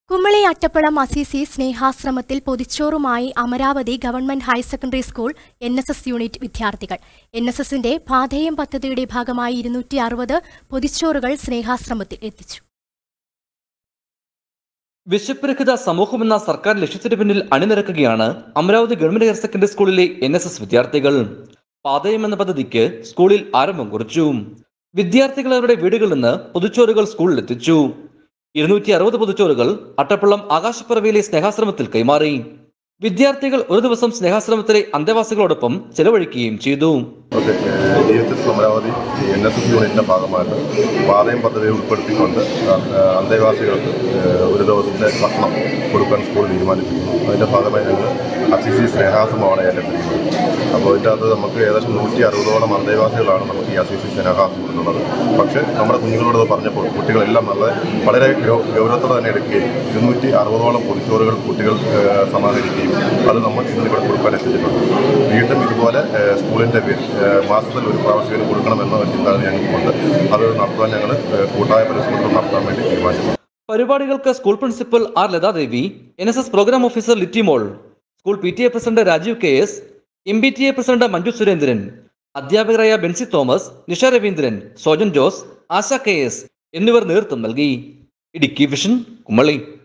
Kumily Attappuzham Assisi സ്നേഹാശ്രമത്തിൽ പൊതിച്ചോറുമായി Amaravathi government higher secondary school NSS unit വിദ്യാർത്ഥികൾ. NSSന്റെ പാഥേയം പദ്ധതിയുടെ ഭാഗമായി 260 പൊതിച്ചോറുകൾ സ്നേഹാശ്രമത്തിൽ എത്തിച്ചു. വിശപ്പുരഹിത സമൂഹമെന്ന സർക്കാർ ലക്ഷ്യത്തിന് പിന്നിൽ അണിനിരക്കുകയാണ് അമരാവതി ഗവൺമെന്റ് ഹയർ സെക്കൻഡറി സ്കൂളിലെ NSS വിദ്യാർത്ഥികൾ. പാഥേയം എന്ന പദ്ധതിക്ക് സ്കൂളിൽ ആരംഭം കുറിച്ചു. വിദ്യാർത്ഥികൾ അവരുടെ വീടുകളിൽ നിന്ന് പൊതിച്ചോറുകൾ സ്കൂളിൽ എത്തിച്ചു. 260 പൊതിച്ചോറുകൾ അട്ടപ്പള്ളം ആകാശപ്പറവിയിലെ സ്നേഹാശ്രമത്തിൽ കൈമാറി. വിദ്യാർത്ഥികൾ ഒരു ദിവസം സ്നേഹാശ്രമത്തിലെ അന്തേവാസികളോടൊപ്പം ചെലവഴിക്കുകയും ചെയ്തു. അമരാവതി NSS യൂണിറ്റിന്റെ ഭാഗമായിട്ട് പാഥേയം പദ്ധതിയിൽ ഉൾപ്പെടുത്തിക്കൊണ്ട് അന്തേവാസികൾക്ക് ഒരു ദിവസത്തെ ഭക്ഷണം കൊടുക്കാൻ സ്കൂൾ തീരുമാനിച്ചിരുന്നു. അതിന്റെ ഭാഗമായി ഞങ്ങൾ അസീസി സ്നേഹാശ്രമമാണ് ഏറ്റെടുത്തിരിക്കുന്നത്. അപ്പോൾ ഇതിൻ്റെ അകത്ത് നമുക്ക് ഏകദേശം 160ഓളം അന്തേവാസികളാണ് നമുക്ക് ഈ അസീസി സ്നേഹാശ്രമത്തിലുള്ളത്. പക്ഷേ നമ്മുടെ കുഞ്ഞുങ്ങളോട് പറഞ്ഞപ്പോൾ കുട്ടികളെല്ലാം വളരെ ഗൗരവത്തോടെ തന്നെ എടുക്കുകയും 260ഓളം പൊതിച്ചോറുകൾ കുട്ടികൾ സമാഹരിക്കുകയും അത് നമ്മൾ ഇന്നിവിടെ കൊടുക്കാൻ എത്തിച്ചിട്ടുണ്ട്. വീണ്ടും ഇതുപോലെ സ്കൂളിൻ്റെ മാസത്തിൽ ഒരു പ്രാവശ്യം കൊടുക്കണമെന്ന ഒരു ചിന്താഗതി ഞങ്ങൾക്കുണ്ട്. അത് നടത്താൻ ഞങ്ങൾ കൂട്ടായ പരിശ്രമങ്ങൾ നടത്താൻ വേണ്ടി തീരുമാനിച്ചു. പരിപാടികൾക്ക് school principal R Lathadevi, NSS programme officer Litimol, school PTA president Rajeev KS, MBTA president Manju Surendran, അധ്യാപകരായ ബെൻസി തോമസ്, നിഷ രവീന്ദ്രൻ, സോജൻ ജോസ്, ആശ KS എന്നിവർ നേതൃത്വം നൽകി. ഇടുക്കി വിഷൻ, കുമളി.